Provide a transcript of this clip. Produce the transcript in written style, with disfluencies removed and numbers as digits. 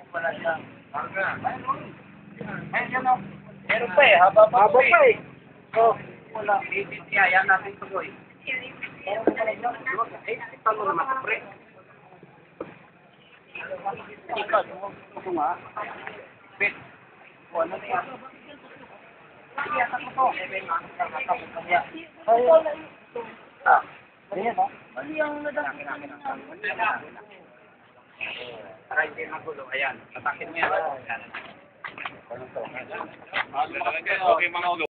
Wala siya. Ayun o. Meron pa eh, haba pa eh. So, wala. Yan natin ito boy. Talo naman ito pre. Ikaw, ito nga. Bet. Ano niya? Sige, ako to. Ayan o. Ano yung nadaki namin? Para hindi magulo. Ayan. Atakin mo yan. Ayan. Okay mga ulo.